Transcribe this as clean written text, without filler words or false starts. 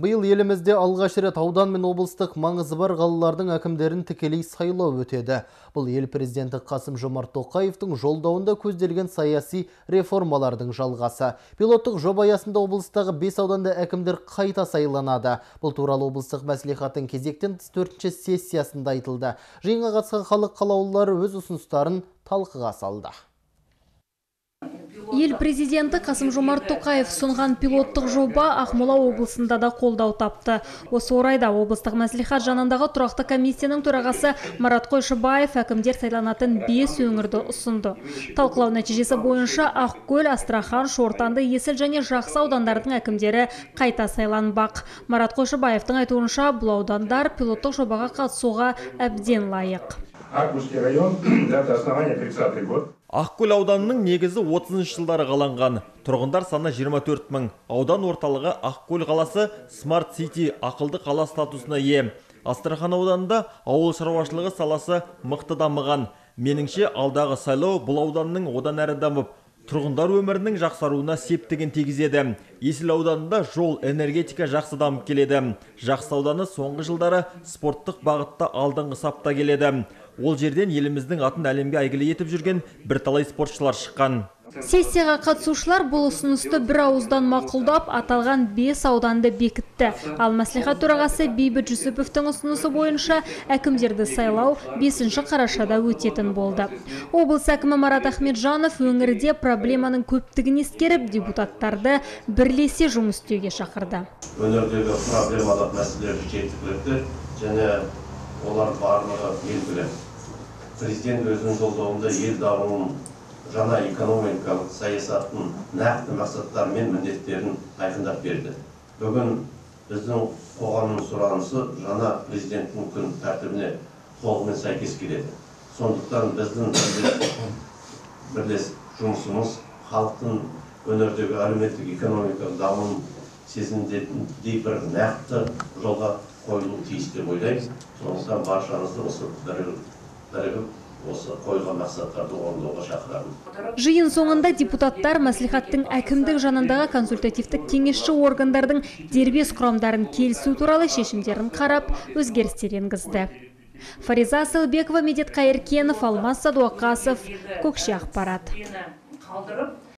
Биыл елімізде алғаш рет аудан мен облыстық маңызы бар қалалардың әкімдерін тікелей сайлау өтеді. Бұл ел президенті Қасым-Жомарт Тоқаевтың жолдауында көзделген саяси реформалардың жалғасы. Пилоттық жоба аясында облыстағы 5 ауданда әкімдер қайта сайланады. Бұл туралы облыстық мәслихаттың кезектен тыс 4-ші сессиясында айтылды. Жиынға қатысқан халық қалаулылары өз ұсыныстарын талқыға салды. Ел президенті Қасым-Жомарт Тоқаев сұнған пилоттық жоба Ақмола облысында да қолдау тапты. Осы орайда облыстық мәслихат жанындағы тұрақты комиссияның төрағасы Марат Қойшыбаев әкімдер сайланатын 5 өңірді ұсынды. Талқылау нәтижесі бойынша Ақкөл, Астрахан, Шортанды, Есіл және Жақсы аудандардың әкімдері қайта сайланбақ. Марат Қойшыбаевтың айтуынша, бұл аудандар пилоттық жобаға қатысуға әбден лайық. Ақкөлский район, дата основания 30-й год. Ақкөл ауданының негізі 30-шы жылдары қаланған. Тұрғындар саны 24 мың. Аудан орталығы Ақкөл қаласы Smart City ақылды қала статусына ие. Астрахан ауданында ауыл шаруашылығы саласы мықты дамыған. Меніңше алдағы сайлау бұл ауданның одан әрі дамып, тұрғындар өмірінің жақсаруына септігін тигізеді. Есіл ауданында жол, энергетика жақсы дамып келеді. Жақсы ауданы соңғы жылдары спорттық бағытта алдыңғы сапта келеді. Ол жерден еліміздің атын әлемге әйгілі етіп жүрген бірталай спортшылар шыққан. Сессияға қатысушылар бұл ұсынысты бір ауыздан мақұлдап, аталған 5 ауданды бекітті. Ал мәслихат төрағасы Бейбіт Жүсіповтің ұсынысы бойынша әкімдерді сайлау 5 қарашада өтетін болды. Облыс әкімі Марат Ахметжанов өңірде проблеманың көптігін ескеріп, депутаттарды бірлесе жұмыс істеуге шақырды. Өңірдегі проблемалық мәселелер жеткілікті және олар барлығы белгілі. Президент өзінің жолдауында ел дамуын, жаңа экономикалық саясаттың нақты мақсаттары мен міндеттерін айқындап берді. Бүгін біздің қоғамның сұранысы жаңа президенттің күн тәртібіне толығымен сәйкес келеді. Сондықтан біздің бірлес жұмысымыз халықтың өңірдегі әлеуметтік экономикалық дамуын сезіндей бір нақты жолға қойылуы тиіс деп ойлаймын. Сондықтан баршаңызды осы қойған мақсаттарды орындауға шақырамын. Жиын соңында депутаттар мәслихаттың әкімдік жанындағы консультативтік кеңесші органдардың дербес құрамдарын келісу туралы шешімдерін қарап, өзгерістер енгізді. Фариза Асылбекова, Медет Қайыркенов, Алмас Садуақасов, Көкше ақпарат.